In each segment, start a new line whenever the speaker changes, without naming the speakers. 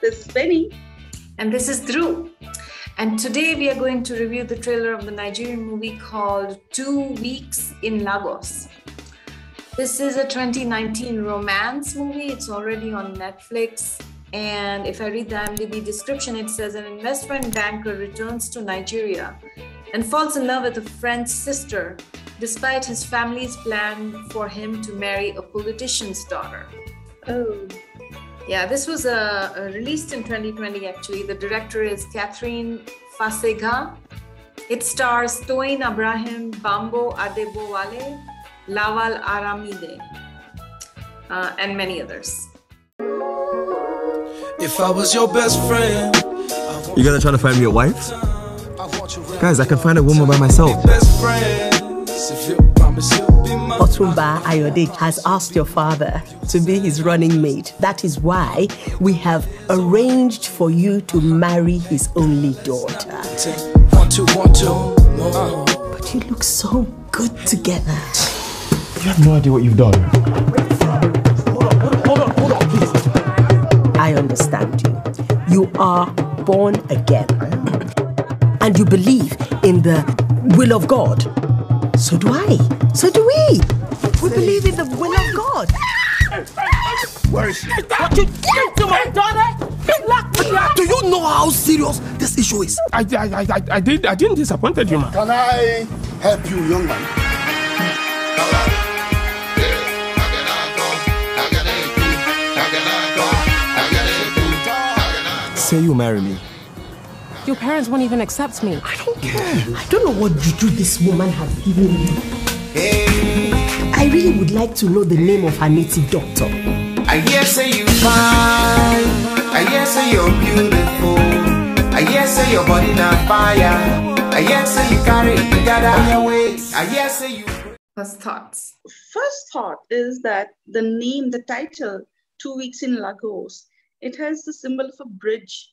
This is Benny.
And this is Dhruv. And today we are going to review the trailer of the Nigerian movie called 2 Weeks in Lagos. This is a 2019 romance movie. It's already on Netflix. And if I read the IMDb description, it says an investment banker returns to Nigeria and falls in love with a friend's sister, despite his family's plan for him to marry a politician's daughter.
Oh.
Yeah, this was released in 2020 actually. The director is Kathryn Faseghaa. It stars Toyin, Bambo, Adebowale, Lawal Aramide, and many others.
If I was your best friend,
you gonna try to find me a wife? Guys, I can find a woman by myself.
Otunba Ayodeji has asked your father to be his running mate. That is why we have arranged for you to marry his only daughter. But you look so good together.
You have no idea what you've done.
Hold on, please. I understand you. You are born again. And you believe in the will of God. So do I. So do we. We believe in the will of God.
Where is she?
What you did to my daughter?
Do you know how serious this issue is?
I didn't disappoint you, man.
Can I help you, young man?
Say you marry me.
Your parents won't even accept me.
I don't care. I don't know what juju this woman has given you. I really would like to know the name of her native doctor.
I hear say you fine. I hear say you're beautiful. I hear say your body not fire. I hear say you carry it together on your waist. I hear say you...
First thoughts.
First thought is that the name, the title, 2 Weeks in Lagos, it has the symbol of a bridge.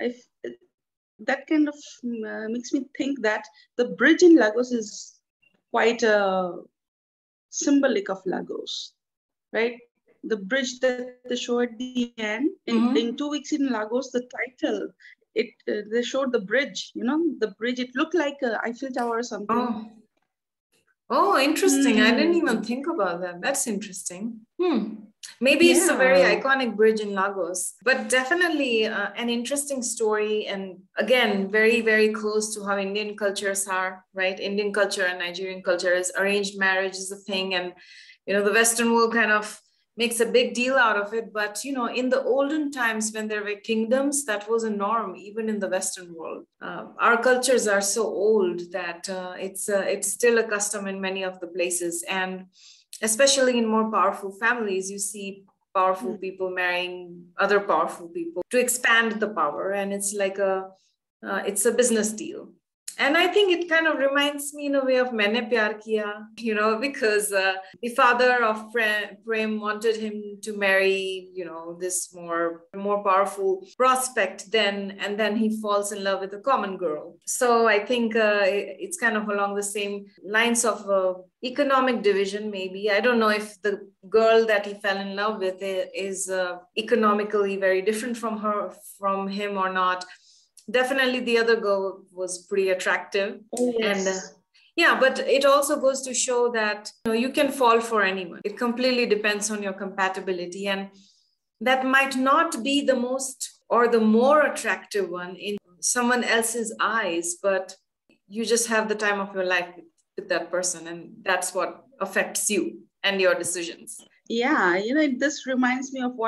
That kind of makes me think that the bridge in Lagos is quite symbolic of Lagos, right? The bridge that they show at the end, in 2 Weeks in Lagos, the title, they showed the bridge, the bridge. It looked like a Eiffel Tower or something.
Oh, interesting. I didn't even think about that. That's interesting. Maybe it's a very iconic bridge in Lagos, but definitely an interesting story. And again, very, very close to how Indian cultures are, right? Indian culture and Nigerian culture is arranged marriage is a thing. And, the Western world kind of makes a big deal out of it. But, in the olden times when there were kingdoms, that was a norm, even in the Western world. Our cultures are so old that it's still a custom in many of the places. And especially in more powerful families, you see powerful people marrying other powerful people to expand the power. And it's like it's a business deal. And I think it kind of reminds me in a way of Maine Pyar Kiya, because the father of Prem wanted him to marry, this more powerful prospect and then he falls in love with a common girl. So I think it's kind of along the same lines of economic division, maybe. I don't know if the girl that he fell in love with is economically very different from him or not. Definitely the other girl was pretty attractive.
Oh, yes.
And but it also goes to show that you can fall for anyone. It completely depends on your compatibility. And that might not be the most or the more attractive one in someone else's eyes, but you just have the time of your life with that person. And that's what affects you and your decisions.
Yeah, this reminds me of what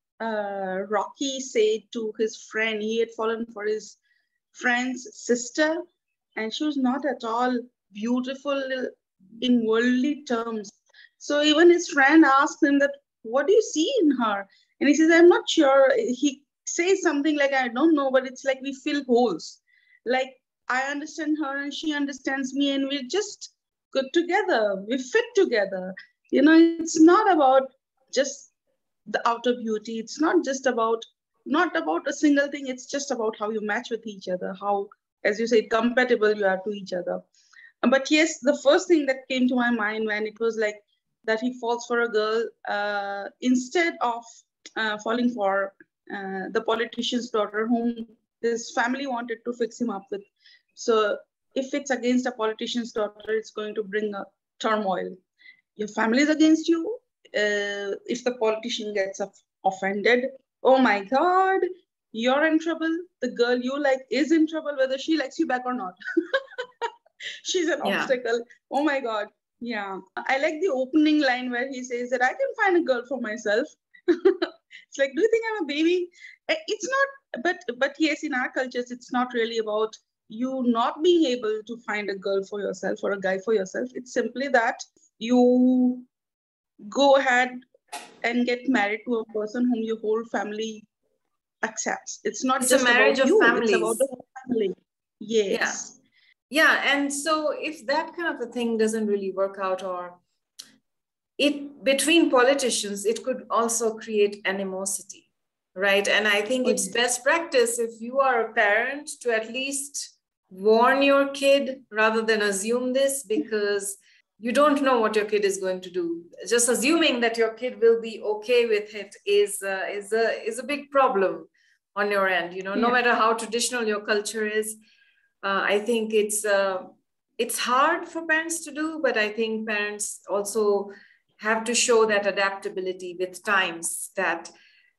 Rocky said to his friend. He had fallen for his friend's sister, and she was not at all beautiful in worldly terms. So even his friend asked him that, what do you see in her? And he says, I'm not sure. He says something like, I don't know, but it's like we fill holes. Like I understand her and she understands me, and we're just good together. We fit together. It's not about just the outer beauty. It's not about a single thing. It's just about how you match with each other, how, as you said, compatible you are to each other. But yes, the first thing that came to my mind when it was like that he falls for a girl, instead of falling for the politician's daughter, whom his family wanted to fix him up with. So if it's against a politician's daughter, it's going to bring a turmoil. Your family is against you. If the politician gets offended, oh my God, you're in trouble. The girl you like is in trouble, whether she likes you back or not. She's an obstacle. Oh my God. Yeah. I like the opening line where he says that I can find a girl for myself. It's like, do you think I'm a baby? It's not, but yes, in our cultures, it's not really about you not being able to find a girl for yourself or a guy for yourself. It's simply that you go ahead and get married to a person whom your whole family accepts. It's not just
a marriage
about you,
of families.
It's about the whole family. Yes.
Yeah, and so if that kind of a thing doesn't really work out, or it between politicians, it could also create animosity, right? And I think it's best practice if you are a parent to at least warn your kid rather than assume this, because you don't know what your kid is going to do. Just assuming that your kid will be okay with it is a big problem on your end. You know, no matter how traditional your culture is, I think it's hard for parents to do, but I think parents also have to show that adaptability with times, that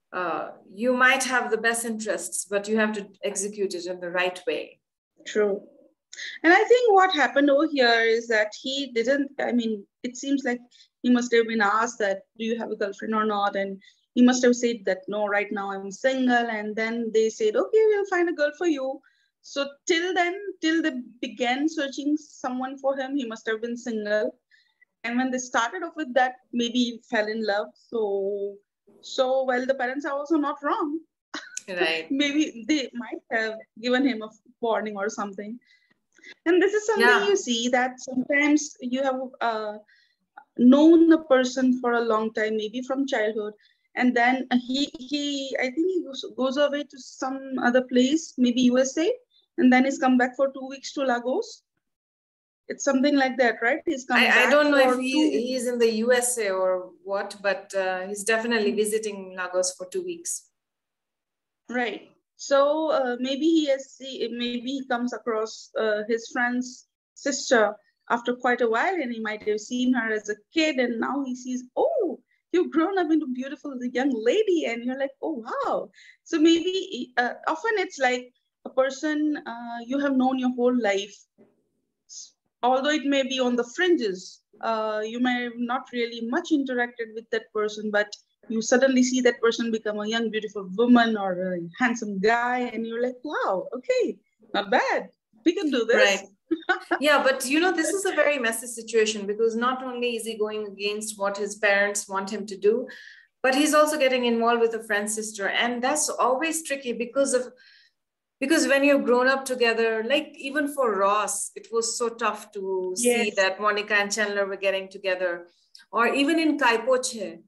you might have the best interests, but you have to execute it in the right way.
True. And I think what happened over here is that he didn't, I mean, it seems like he must have been asked that, do you have a girlfriend or not? And he must have said that, no, right now I'm single. And then they said, okay, we'll find a girl for you. So till then, till they began searching someone for him, he must have been single. And when they started off with that, maybe he fell in love. So well, the parents are also not wrong.
Right.
Maybe they might have given him a warning or something. And this is something you see, that sometimes you have known a person for a long time, maybe from childhood, and then he I think he goes away to some other place, maybe USA, and then he's come back for 2 weeks to Lagos. It's something like that, right? He's come back.
I don't know if he's in the USA or what, but he's definitely visiting Lagos for 2 weeks.
Right. So maybe he comes across his friend's sister after quite a while, and he might have seen her as a kid, and now he sees, oh, you've grown up into a beautiful young lady, and you're like, oh, wow. So maybe often it's like a person you have known your whole life, although it may be on the fringes. You may have not really much interacted with that person, but you suddenly see that person become a young, beautiful woman or a handsome guy, and you're like, wow, okay, not bad. We can do this.
Right. Yeah, but you know, this is a very messy situation, because not only is he going against what his parents want him to do, but he's also getting involved with a friend's sister. And that's always tricky because when you've grown up together, like even for Ross, it was so tough to see that Monica and Chandler were getting together. Or even in Kaipoche,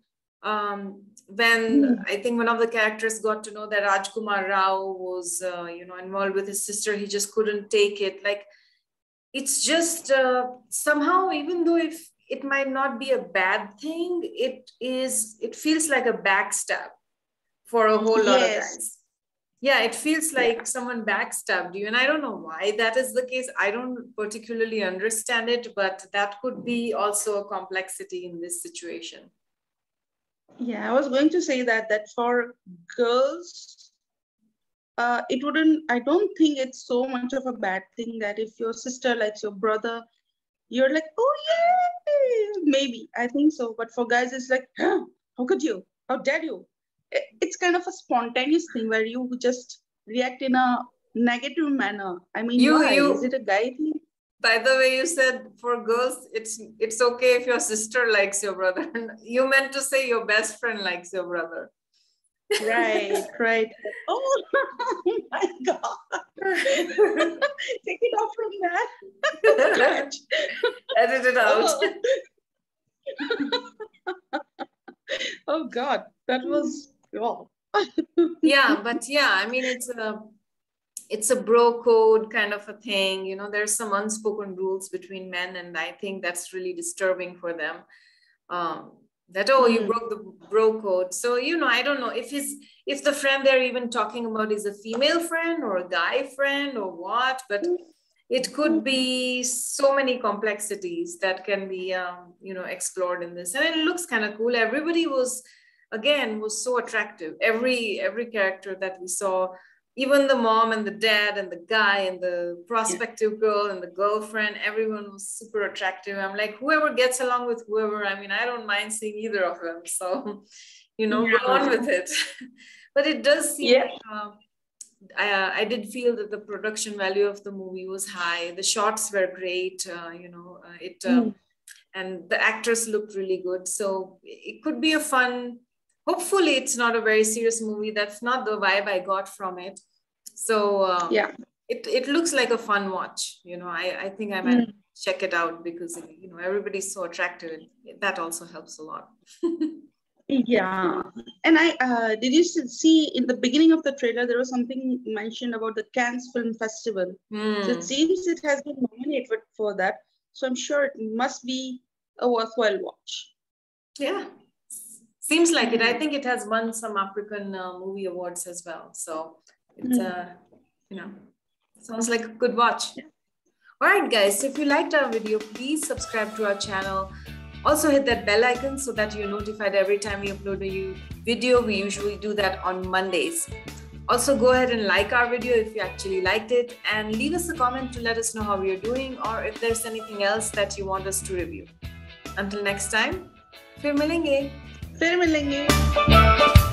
when I think one of the characters got to know that Rajkumar Rao was, involved with his sister, he just couldn't take it. Like, it's just somehow, even though if it might not be a bad thing, it feels like a backstab for a whole lot of guys. Yeah, it feels like someone backstabbed you. And I don't know why that is the case. I don't particularly understand it, but that could be also a complexity in this situation.
Yeah, I was going to say that for girls, I don't think it's so much of a bad thing that if your sister likes your brother, you're like, oh, yay, maybe, I think so. But for guys, it's like, huh, how could you? How dare you? It's kind of a spontaneous thing where you just react in a negative manner. I mean, is it a guy thing?
By the way, you said for girls, it's okay if your sister likes your brother. You meant to say your best friend likes your brother.
Right. Oh my God. Take it off from that.
Edit it out.
Oh God, that was wrong.
Yeah, but yeah, I mean, it's a bro code kind of a thing. You know, there's some unspoken rules between men, and I think that's really disturbing for them. That, oh, you broke the bro code. So, you know, I don't know if the friend they're even talking about is a female friend or a guy friend or what, but it could be so many complexities that can be, you know, explored in this. And it looks kind of cool. Everybody was so attractive. Every character that we saw, even the mom and the dad and the guy and the prospective girl and the girlfriend, everyone was super attractive. I'm like, whoever gets along with whoever, I mean, I don't mind seeing either of them. So, you know, go on with it. But it does seem like, I did feel that the production value of the movie was high. The shots were great, you know, and the actors looked really good. So it could be a fun, hopefully it's not a very serious movie. That's not the vibe I got from it. So it looks like a fun watch. You know, I think I might check it out because, you know, everybody's so attractive. That also helps a lot.
Yeah. And did you see in the beginning of the trailer, there was something mentioned about the Cannes Film Festival. So it seems it has been nominated for that. So I'm sure it must be a worthwhile watch.
Yeah. Seems like it. I think it has won some African movie awards as well. So it's, you know, sounds like a good watch. Yeah. All right, guys. So if you liked our video, please subscribe to our channel. Also hit that bell icon so that you're notified every time we upload a new video. We usually do that on Mondays. Also go ahead and like our video if you actually liked it, and leave us a comment to let us know how we are doing or if there's anything else that you want us to review. Until next time, फिर मिलेंगे.